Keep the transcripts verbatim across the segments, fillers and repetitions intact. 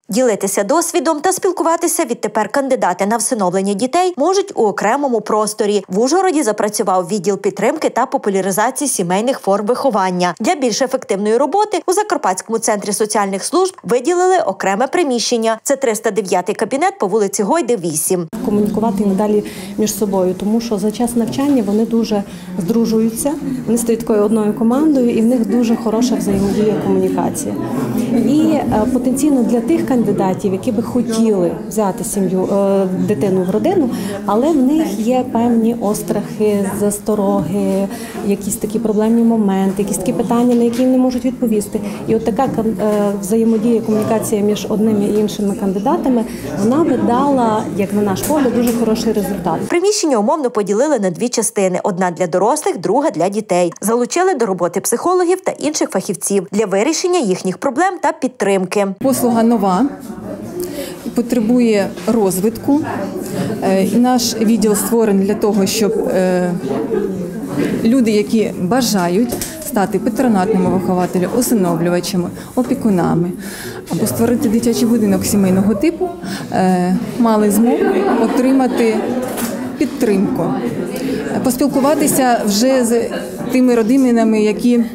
Ділитися досвідом та спілкуватися відтепер кандидати на всиновлення дітей можуть у окремому просторі. В Ужгороді запрацював відділ підтримки та популяризації сімейних форм виховання. Для більш ефективної роботи у Закарпатському центрі соціальних служб виділили окреме приміщення. Це триста дев'ятий кабінет по вулиці Гойди, вісім. Комунікувати надалі між собою, тому що за час навчання вони дуже здружуються, вони стають такою одною командою і в них дуже хороша взаємодія, комунікація. І потенційно для тих кандидатів, які би хотіли взяти сім'ю, дитину в родину, але в них є певні острахи, застороги, якісь такі проблемні моменти, якісь такі питання, на які не можуть відповісти. І от така взаємодія, комунікація між одними і іншими кандидатами, вона би дала, як на наш погляд, дуже хороший результат. Приміщення умовно поділили на дві частини. Одна для дорослих, друга для дітей. Залучили до роботи психологів та інших фахівців для вирішення їхніх проблем та підтримки. Послуга нова, потребує розвитку. Наш відділ створений для того, щоб люди, які бажають стати патронатними вихователями, усиновлювачами, опікунами або створити дитячий будинок сімейного типу, мали змогу отримати підтримку, поспілкуватися вже з тими родинами, які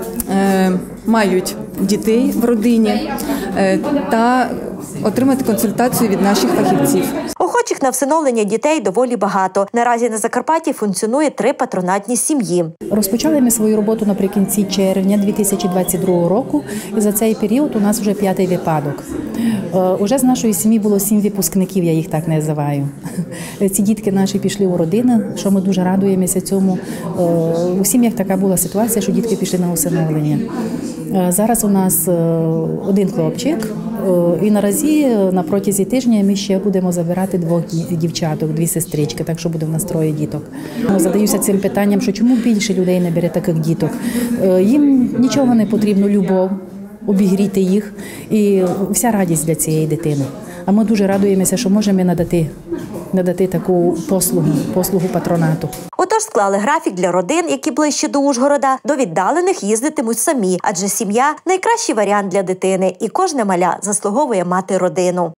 мають дітей в родині, та отримати консультацію від наших фахівців. Охочих на всиновлення дітей доволі багато. Наразі на Закарпатті функціонує три патронатні сім'ї. Розпочали ми свою роботу наприкінці червня дві тисячі двадцять другого року, і за цей період у нас вже п'ятий випадок. Уже з нашої сім'ї було сім випускників, я їх так називаю. Ці дітки наші пішли у родини, що ми дуже радуємося цьому. У сім'ях така була ситуація, що дітки пішли на усиновлення. Зараз у нас один хлопчик, і наразі на протязі тижня ми ще будемо забирати двох дівчаток, дві сестрички, так що буде в нас троє діток. Задаюся цим питанням, що чому більше людей не бере таких діток. Їм нічого не потрібно, любов, обігріти їх і вся радість для цієї дитини. А ми дуже радуємося, що можемо надати, надати таку послугу, послугу патронату. Отож склали графік для родин, які ближче до Ужгорода. До віддалених їздитимуть самі, адже сім'я – найкращий варіант для дитини, і кожне маля заслуговує мати родину.